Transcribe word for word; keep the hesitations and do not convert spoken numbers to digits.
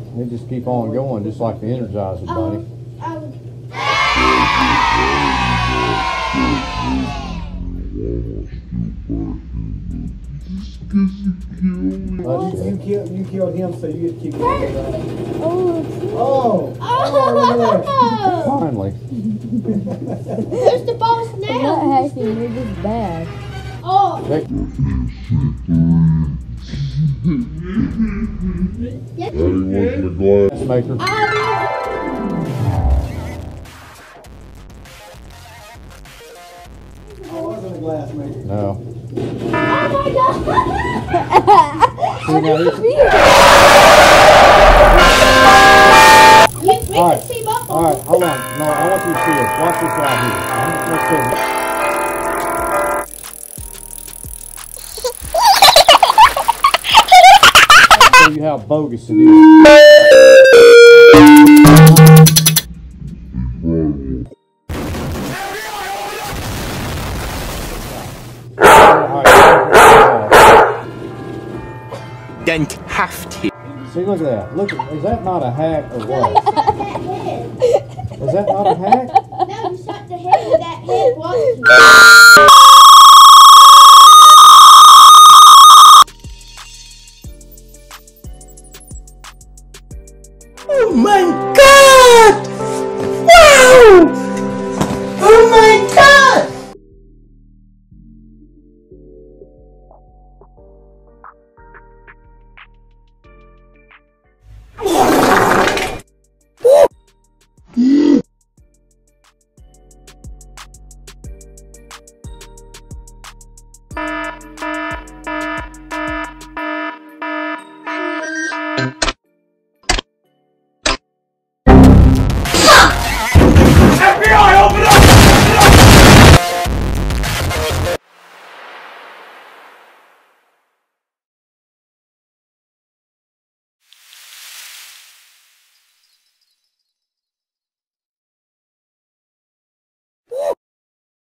They just keep on going, just like the Energizer Bunny. Um, That's You it. killed, you killed him, so you get to keep going. oh, Oh! Oh, look at Finally. where's the boss I'm now? not hacking, you're just bad. Oh, They- yes, Daddy wants the glass. Maker. that. I wasn't a glass maker. No. oh my God! See, now this, You we All can right. see both of all right, them. hold on. No, I want you to see this. Watch this right here. Let's see. I'll show you how bogus it is. Don't have to. See, look at that. Look, is that not a hack or No, what? you shot that head. Is that not a hack? No, you shot the head with that head watching. Oh my